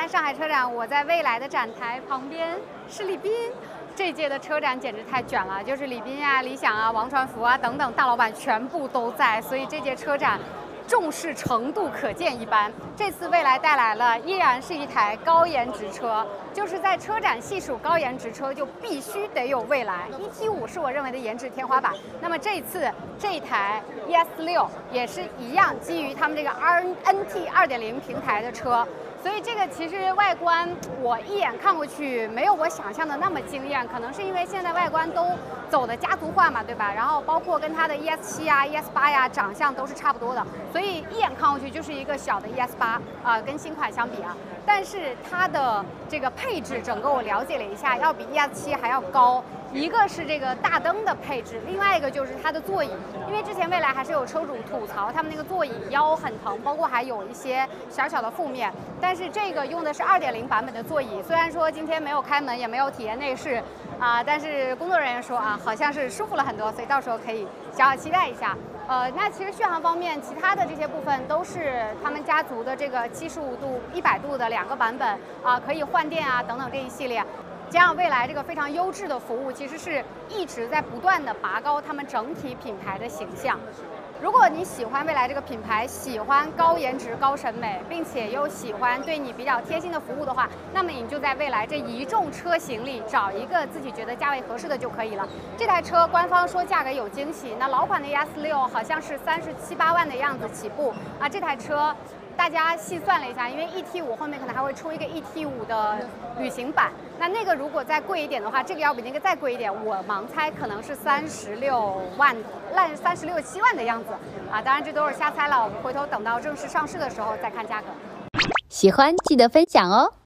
看上海车展，我在蔚来的展台旁边是李斌。这届的车展简直太卷了，就是李斌啊、理想啊、王传福啊等等大老板全部都在，所以这届车展重视程度可见一斑。这次蔚来带来了依然是一台高颜值车，就是在车展细数高颜值车，就必须得有蔚来 ET5 是我认为的颜值天花板。那么这次这一台 ES6也是一样，基于他们这个 NT 2.0平台的车。所以这个其实外观我一眼看过去没有我想象的那么惊艳，可能是因为现在外观都走的家族化嘛，对吧？然后包括跟它的 ES7啊、ES8呀长相都是差不多的，所以一眼看过去就是一个小的 ES8啊，跟新款相比啊。但是它的这个配置，整个我了解了一下，要比 ES7还要高。一个是这个大灯的配置，另外一个就是它的座椅，因为之前蔚来还是有车主吐槽他们那个座椅腰很疼，包括还有一些小小的负面。但是这个用的是2.0版本的座椅，虽然说今天没有开门，也没有体验内饰啊，但是工作人员说啊，好像是舒服了很多，所以到时候可以小小期待一下。那其实续航方面，其他的这些部分都是他们家族的这个75度、100度的2个版本啊，可以换电啊等等这一系列。加上蔚来这个非常优质的服务，其实是一直在不断的拔高他们整体品牌的形象。如果你喜欢蔚来这个品牌，喜欢高颜值、高审美，并且又喜欢对你比较贴心的服务的话，那么你就在蔚来这一众车型里找一个自己觉得价位合适的就可以了。这台车官方说价格有惊喜，那老款的 ES6好像是37、8万的样子起步啊，这台车。大家细算了一下，因为 ET5后面可能还会出一个 ET5的旅行版，那个如果再贵一点的话，这个要比那个再贵一点，我盲猜可能是36万、36、7万的样子啊。当然这都是瞎猜了，我们回头等到正式上市的时候再看价格。 喜欢记得分享哦。